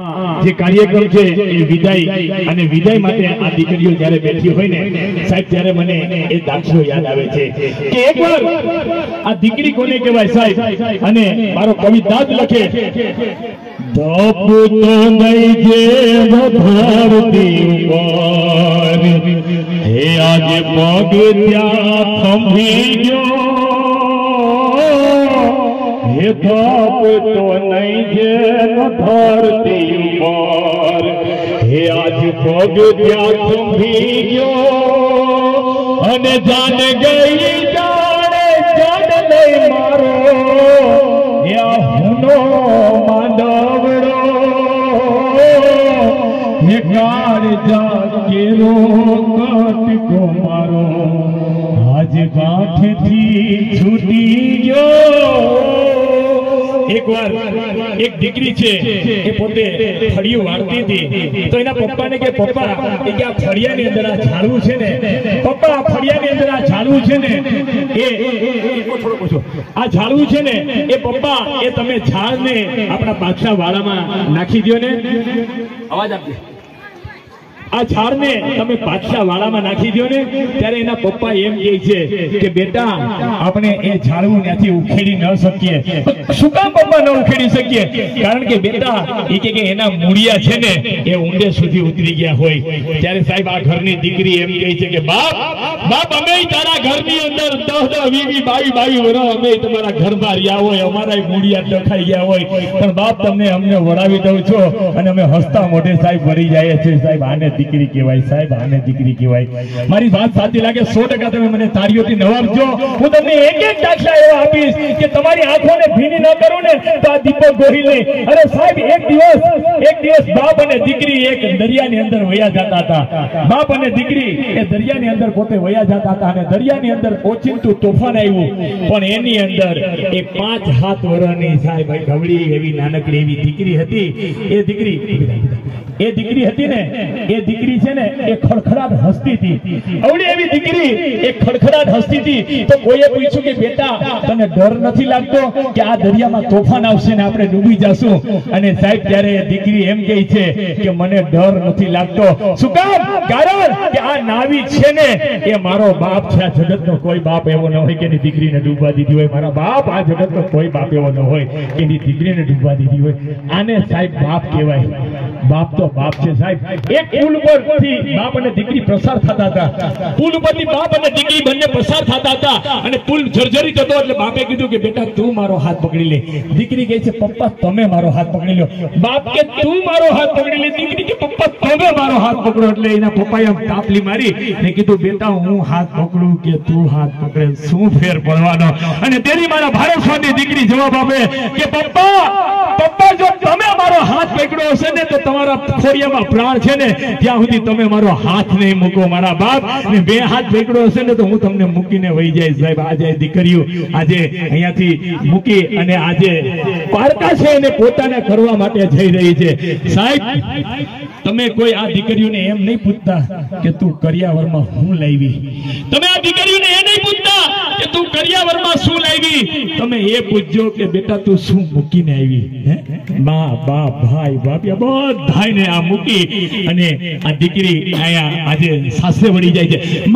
જે કાર્યક્રમ છે એ વિદાય અને વિદાય માટે આ દીકરીઓ જ્યારે બેઠી હોય ને સાહેબ ત્યારે મને એ દાખલો યાદ આવે છે કે એકવાર આ દીકરી કોને કહેવાય સાહેબ અને મારો કવિ દાદ લખે ધપ તો નહીં જે ધરતી ઉપર હે આજે પગ ત્યાં થંભી ગયો હે ધપ તો નહીં જે ધરતી ઉપર હે આજ પગ ત્યાં થંભી ગયો અને જાન ગઈ જાણે જાન લઈ મારો હે હુનો માંડવડો હે કાળ જાગેરો કટકો મારો આજ ગાંઠથી છૂટી ગયો। એક દીકરી છે એ પોતે ફળિયું વાળતી હતી તો એના પપ્પાને કે પપ્પા એ કે આ ફળિયાની અંદર આ ઝાડવું છે ને પપ્પા આ ફળિયાની અંદર આ ઝાડવું છે ને એ થોડો પૂછો આ ઝાડવું છે ને એ પપ્પા એ તમે ઝાડને આપણા બાદશાહ વાળામાં નાખી દો ને અવાજ આપજો આ ઝાડને તમે બાદશાહ વાળામાં નાખી દો ને ત્યારે એના પપ્પા એમ કહે છે કે બેટા આપણે એ ઝાડવું ત્યાંથી ઉખેડી ન શકીએ। શું કામ પપ્પા ન ઉખેડી શકીએ? કારણ કે બેટા એ કે એના મૂળિયા છે ને એ ઊંડે સુધી ઉતરી ગયા હોય। ત્યારે સાહેબ આ ઘરની દીકરી એમ કહે છે કે બાપ અમે તારા ઘરની અંદર 10 20 22 વર્ષ અમે તમારા ઘરમાં રહ્યા હોય અમારા મૂળિયા ડખાઈ ગયા હોય પણ બાપ તમને અમને વળાવી દઉં છો અને અમે હસતા મોઢે સાહેબ ભરી જાય છે। સાહેબ આને દીકરી કહેવાય સાહેબ આને દીકરી કહેવાય। મારી વાત સાચી લાગે 100% તમે મને તાળીઓથી નવાબજો। હું તમને એક દાખલા એવા આપીશ કે તમારી આંખોને ભીની ન કરું ને તો આ દીપક ગોહિલને અરે સાહેબ એક દિવસ બાપ અને દીકરી એક દરિયાની અંદર વયા જતા હતા। બાપ અને દીકરી એ દરિયાની અંદર પોતે વયા જતા હતા અને દરિયાની અંદર ઓચિંતું તોફાન આવ્યું પણ એની અંદર એ 5 હાથ વર્ષની સાહેબ ગવડી એવી નાનકડી એવી દીકરી હતી। એ દીકરી હતી ને એ દીકરી છે ને એ ખડખડાટ હસતી હતી। અવળી એવી દીકરી એ ખડખડાટ હસતી હતી તો કોઈએ પૂછ્યું કે બેટા તને ડર નથી લાગતો કે આ દરિયામાં તોફાન આવશે ને આપણે ડૂબી જશું? અને સાહેબ ત્યારે એ દીકરી એમ કહે છે કે મને ડર નથી લાગતો। શું કામ? કારણ કે આ નાવી છે ને એ મારો બાપ છે। આ જગતનો કોઈ બાપ એવો ન હોય કે એની દીકરીને ડૂબવા દીધી હોય। મારા બાપ આ જગતનો કોઈ બાપ એવો ન હોય કે એની દીકરીને ડૂબવા દીધી હોય। આને સાહેબ બાપ કહેવાય। બાપ તો બાપ છે સાહેબ। એક પુલ ઉપરથી બાપ અને દીકરી પસાર થતા હતા। પુલ ઉપરથી બાપ અને દીકરી બંને પસાર થતા હતા અને પુલ જર્જરિત હતો એટલે બાપે કીધું કે બેટા તું મારો હાથ પકડી લે। દીકરી કહે છે પપ્પા તમે મારો હાથ પકડી લો। બાપ કે તું મારો હાથ પકડી લે। દીકરી કે પપ્પા તમે મારો હાથ પકડો। એટલે એના પપ્પાએ આમ તાપલી મારી ને કીધું બેટા હું હાથ પકડું કે તું હાથ પકડે શું ફેર પડવાનો? અને તેની મારા ભારત સ્વામી દીકરી જવાબ આપે કે પપ્પા જો તમે મારો હાથ પકડ્યો હશે ને તો તમારા ખોડિયામાં પ્રાણ છે ને ત્યાં સુધી તમે મારો હાથ નહીં મૂકો મારા બાપ ને 2 હાથ પકડ્યો હશે ને તો હું તમને મૂકીને વહી જઈશ। સાહેબ આજે દીકરીઓ આજે અહીંયાથી મૂકી અને આજે પારકા છે એને પોતાને કરવા માટે જઈ રહી છે। સાહેબ તમે કોઈ આ દીકરીઓને એમ નહીં પૂછતા કે તું કરિયાવરમાં શું લાવી? તમે આ દીકરીઓને એ નહીં પૂછતા કે તું કરિયાવરમાં શું લાવી? તમે એ પૂછજો કે બેટા તું શું મૂકીને આવી? મા બાપ ભાઈ બાપિયા બધાને આ મૂકી અને આ દીકરી આયા આજે સાસરે વળી જાય છે।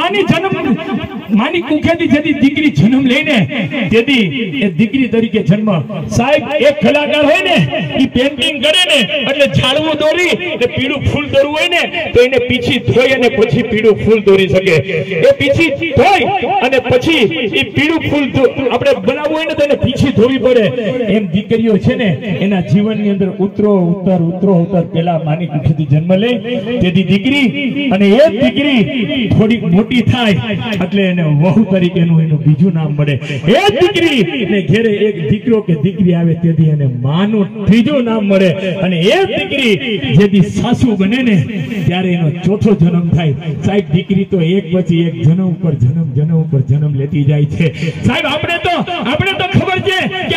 માની કુખેથી જેથી દીકરી જન્મ લઈને તેથી એ દીકરી તરીકે જન્મ। સાહેબ એક કલાકાર હોય ને એ પેન્ટિંગ કરે ને એટલે ઝાડવું દોરી ને પીળું ફૂલ દોરવું હોય ને તો એને પીછી ધોઈ અને પછી પીળું ફૂલ દોરી શકે। એ પીછી ધોઈ અને પછી એ પીળું ફૂલ આપણે બનાવવું હોય ને તો એને પીછી ધોવી પડે। એમ દીકરીઓ છે ને એના જીવનની અંદર ઉતરો ઉતર પેલા માની કુખેથી જન્મ લે તેથી દીકરી અને એ દીકરી થોડીક મોટી થાય એટલે એને વહુ તરીકેનું એનું બીજું નામ મળે। એ દીકરી ને ઘેરે એક દીકરો કે દીકરી આવે તેથી એને માનું ત્રીજું નામ મળે અને એ દીકરી જેથી સાસુ બને ને ત્યારે એનો ચોથો જન્મ થાય। સાહેબ દીકરી તો એક પછી એક જન્મ ઉપર જન્મ લેતી જાય છે। સાહેબ આપણે તો ખબર છે કે આપણો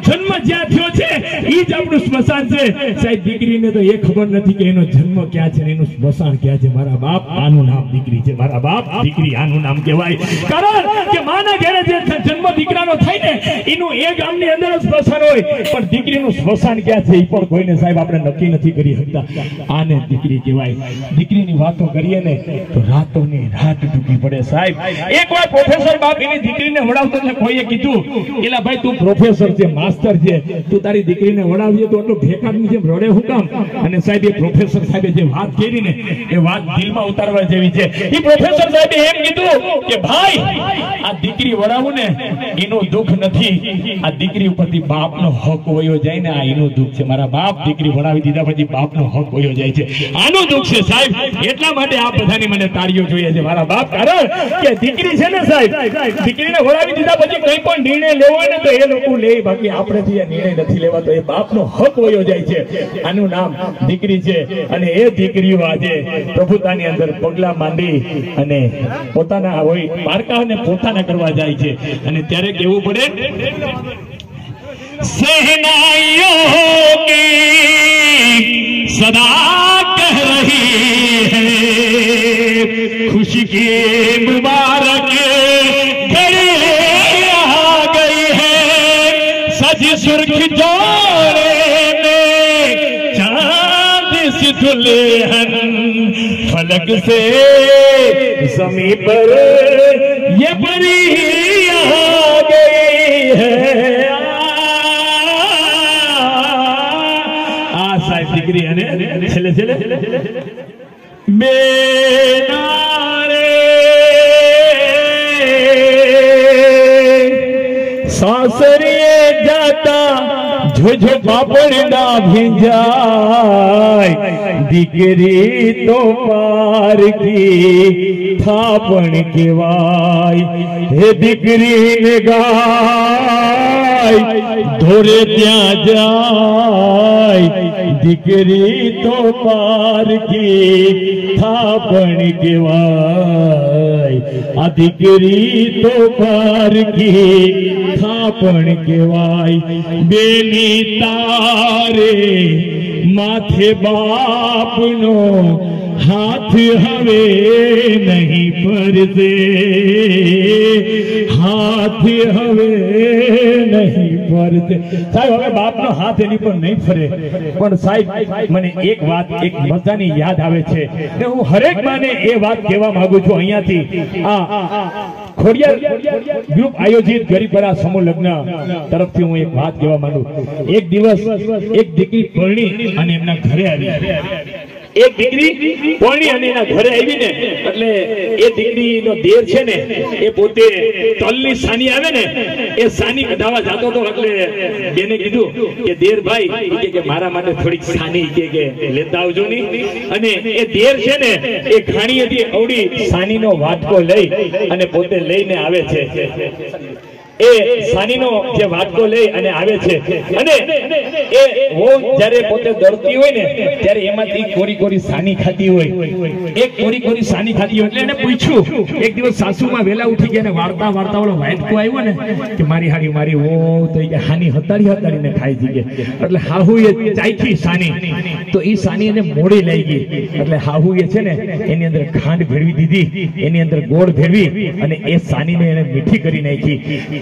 જન્મ જ્યાં થયો છે ઈ જ આપણું સ્મશાન છે સાહેબ દીકરીને તો એ ખબર નથી કે એનો જન્મ ક્યાં છે એનું સ્મશાન ક્યાં છે મારા બાપ આનું નામ દીકરી છે મારા બાપ દીકરી આનું નામ કહેવાય કારણ કે માના ઘરે જે જન્મ દીકરાનો થાય ને એનું એ ગામની અંદર જ સ્મશાન હોય પણ દીકરીનું સ્મશાન ક્યાં છે એ પણ કોઈને સાહેબ આપણે નક્કી નથી કરી શકતા આને દીકરી કહેવાય દીકરીની વાતો કરીએ ને તો રાતોની રાત ડૂબી પડે સાહેબ એકવાર પ્રોફેસર બાપ એની દીકરીને વડાવતો એટલે કોઈએ કીધું એલા ભાઈ તું પ્રોફેસર છે માસ્ટર છે તું તારી દીકરીને વડાવીએ તો એટલું ભેખાડની જેમ રડે હું કામ અને સાહેબ એ પ્રોફેસર સાહેબે જે વાત કરી ને એ વાત દિલમાં ઉતારવા જેવી છે એ પ્રોફેસર સાહેબે એમ કીધું કે ભાઈ આ દીકરી વડાવું ને એનું દુઃખ નથી આ દીકરી ઉપરથી બાપનો હક વયો જાય ને આ એનું દુઃખ છે મારા બાપ દીકરી વડાવી દીધા પછી બાપનો હક વયો જાય છે આનું દુઃખ છે સાહેબ એટલા માટે આ બધાની મને તાળીઓ જોઈએ છે મારા બાપ કારણ કે દીકરી છે ને સાહેબ દીકરીને વડાવી દીધા પછી કંઈ પણ નિર્ણય લેવો હોય ને તો એ લોકો લે બાકી આપણેથી એ નિર્ણય નથી લેવાતો એ બાપનો હક વયો જાય છે આનું નામ દીકરી છે અને એ દીકરીઓ આજે પ્રભુતાની અંદર પગલા માંડી અને પોતાના હોય પારકાઓને પોતાના કરવા જાય છે અને ત્યારે કેવું પડે सहनाइयों की सदा कह रही है खुशी की मुबारक घड़ी आ गई है सज सुर्ख जोड़े में चांद सी दुल्हन फलक से ज़मीं पर ये परी आ गई है દીકરી અને છેલ્લે છેલ્લે બેનારે સાસરીએ જાતા જોજો પાપડ ના ભીંજાય દીકરી તો પારકી થાપણ કહેવાય હે દીકરીને ગાય ધોરે ત્યાં જાય દીકરી તો પારકી થાપણ કહેવાય આ દીકરી તો પારકી થાપણ કહેવાય બેની તારે માથે બાપનો હાથ હવે નહીં ફરશે હાથ હવે નહીં ફરશે સાહેબ હવે બાપનો હાથ એની પર નહીં ફરે પણ સાહેબ મને એક વાત એક મજાની યાદ આવે છે કે હું હરેક માને એ વાત કહેવા માંગુ છું અહીંયાથી આ ખોડિયાર ગ્રુપ આયોજિત ગરીબરા સમૂહ લગ્ન તરફથી હું એક વાત કહેવા માંગુ એક દિવસ એક દીકરી પરણી અને એમના ઘરે આવી એક દીકરી પરણી અને એના ઘરે આવી ને એટલે એ દીકરીનો દેર છે ને એ પોતે તલની સાની આવે ને એ સાની કઢાવા જતો હતો એટલે બેને કીધું કે દેર ભાઈ કે મારા માટે થોડીક સાની કે લેતા આવજો ની અને એ દેર છે ને એ ઘાણી હતી અવડી સાનીનો વાટકો લઈ અને પોતે લઈને આવે છે એ સાનીનો જે વાટકો લઈ અને આવે છે અને એ વહુ જ્યારે પોતે દરતી હોય ને ત્યારે એમાંથી કોરી કોરી સાની ખાતી હોય એક કોરી કોરી સાની ખાતી હોય એટલે એને પૂછ્યું એક દિવસ સાસુમાં વેલા ઉઠી ગયા ને વાર્તા વાર્તા વાળો વાટકો આવ્યો ને કે મારી હારી મારી વહુ તો એ હાની હતાડી હતાડીને ખાઈ જઈએ એટલે હાહુ એ ચાખી સાની તો એ સાની એને મોડી લઈ ગઈ એટલે હાહુ એ છે ને એની અંદર ખાંડ ભેળવી દીધી એની અંદર ગોળ ભેળવી અને એ સાનીને એને મીઠી કરી નાખી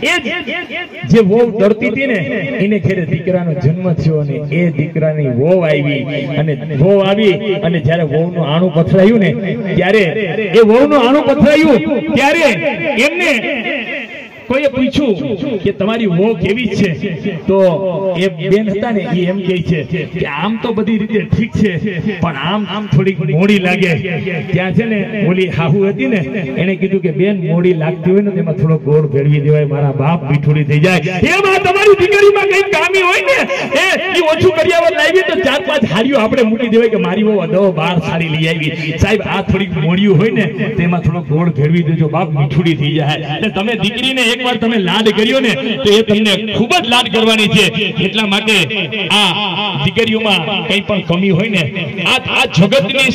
જે વહુ ડરતી હતી ને એને ઘરે દીકરાનો જન્મ થયો અને એ દીકરાની વહુ આવી અને વહુ આવી અને જ્યારે વહુનું આણું પથરાયું ને ત્યારે એ વહુનું આણું પથરાયું ત્યારે એમને કોઈએ પૂછ્યું કે તમારી વહુ કેવી છે તો એ બેન હતા ને એ એમ કહે છે કે આમ તો બધી રીતે ઠીક છે પણ આમ થોડીક મોડી લાગે ત્યાં છે ને ઓલી હાહુ હતી ને એને કીધું કે બેન મોડી લાગતી હોય ને તેમાં થોડો ગોળ ભેળવી દેવાય મારા બાપ મીઠુડી થઈ જાય એમાં તમારી દીકરીમાં કઈ કામી હોય ને એ ઓછું કર્યા લાવી તો 4-5 હાડીઓ આપણે મૂકી દેવાય કે મારી વહુ 12 સાડી લઈ આવી સાહેબ આ થોડીક મોડિયું હોય ને તેમાં થોડો ગોળ ભેળવી દેજો બાપ મીઠુડી થઈ જાય એટલે તમે દીકરીને એકવાર તમે લાડ કર્યો ને તો એ તમને ખૂબ જ લાડ કરવાની છે એટલા માટે આ દીકરીઓમાં કંઈ પણ કમી હોય ને આ જગતની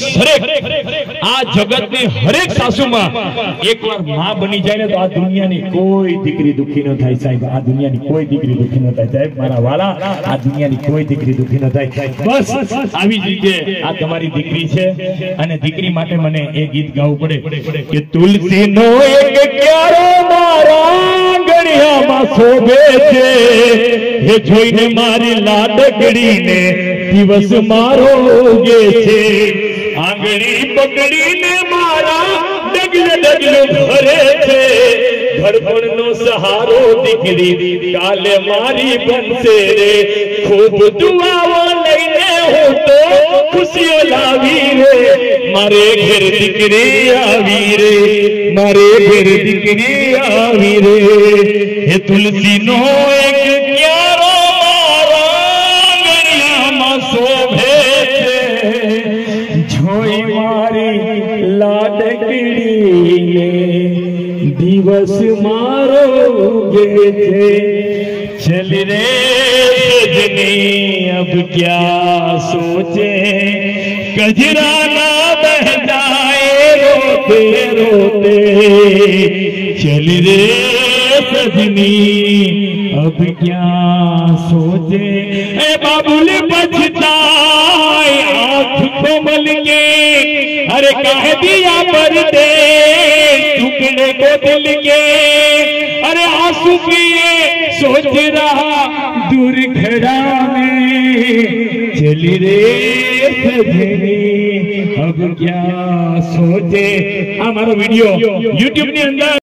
હરેક સાસુમાં એકવાર માં બની જાય ને તો આ દુનિયાની કોઈ દીકરી દુખી ન થાય સાહેબ આ દુનિયાની કોઈ દીકરી દુખી ન થાય સાહેબ મારા વાલા આ દુનિયાની કોઈ દીકરી દુખી ન થાય બસ આવી જ રીતે આ તમારી દીકરી છે અને દીકરી માટે મને એ ગીત ગાવું પડે કે તુલસીનો એક ક્યારો મારા આંગણિયામાં શોભે છે એ જોઈને મારી લાડકડીને દિવસ મારો ઉગે છે આંગળી પકડીને મારા ડગલે ભરે છે ઘડપણનો સહારો દીકરી કાલે મારી બનશે રે ખૂબ દુઆઓ લઈને હું તો ખુશીઓ લાવી રે મારે ઘેર દીકરી આવી રે મારે ઘેર દીકરી આવી રે હે તુલસીનો એક ક્યારો મારા આંગણિયામાં શોભે છે જોઈ મારી લાડકડીને દિવસ મારો ઉગે છે चल रे सजनी अब क्या सोचे कजरा ना बह जाए रोते रोते चल रे सजनी अब क्या सोचे ए बाबुल पछताए आँख कोमल के अरे कह दिया पर दे टुकड़े को दिल के अरे आंसू पिए सोच रहा दूर खड़ा में चल रे सजनी अब क्या सोचे। हमारा वीडियो YouTube ની અંદર